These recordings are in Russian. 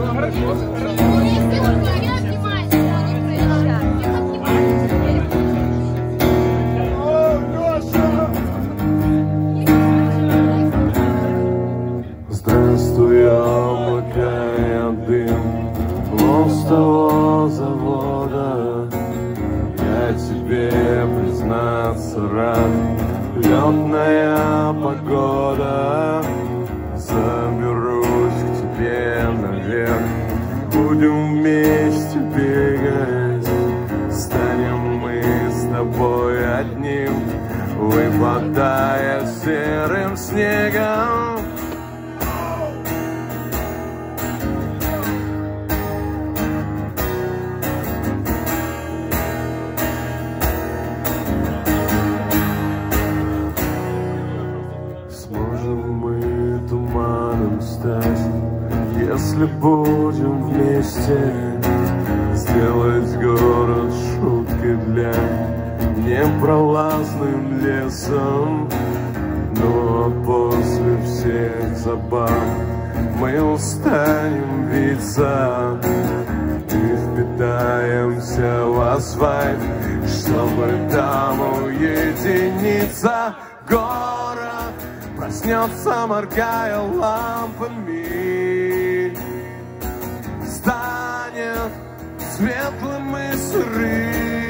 Здравствуй, облака и дым лостового завода. Я тебе, признаться, рад. Летная погода. Заберусь к тебе наверх. Будем вместе бегать. Станем мы с тобой одним, выпадая серым снегом. Сможем мы туманом стать, если будем вместе сделать город шутки для непролазным лесом. Ну а после всех забав мы устанем виться и впитаемся в асфальт, чтобы там уединиться. Город проснется, моргая лампами, станет светлым и сырым.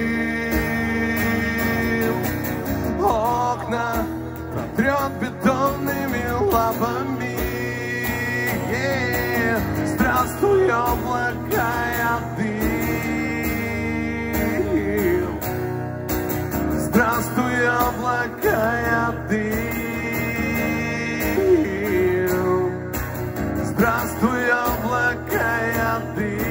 Окна протрет бетонными лапами. Здравствуй, облака и дым. Здравствуй, облака и дым. Здравствуй, облака и дым.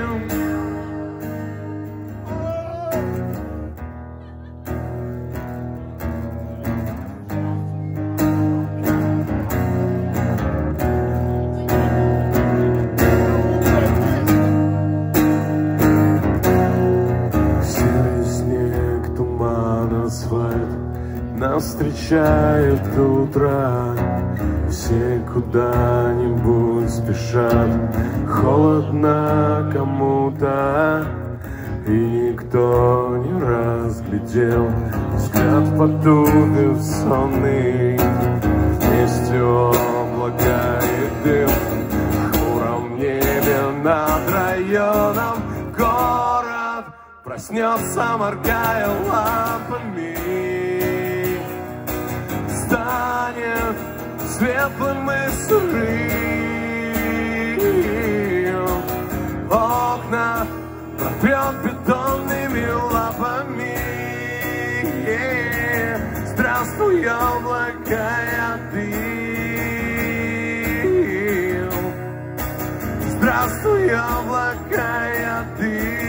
Серый снег, туман, асфальт нас встречает утро. Все куда-нибудь спешат, холодно кому-то, и никто не разглядел взгляд потупив сонный. Вместе облака и дым в хмуром небе над районом. Город проснется, моргая лампами, станет светлым и сырым. Окна протрет бетонными лапами. Здравствуй, облака и дым. Здравствуй, облака и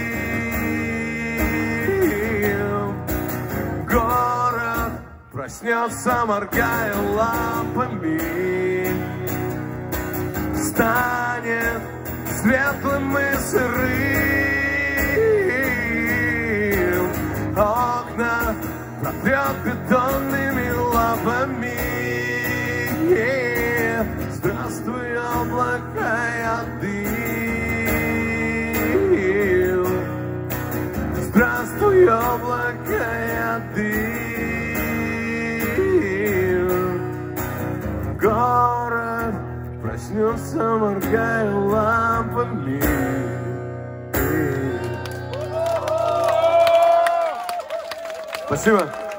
дым. Город проснется, моргая лампами, станет светлым и сырым. Окна протрет бетонными лапами. Здравствуй, облака и дым. Здравствуй, облака и дым. Город проснется, моргая лампами. Спасибо.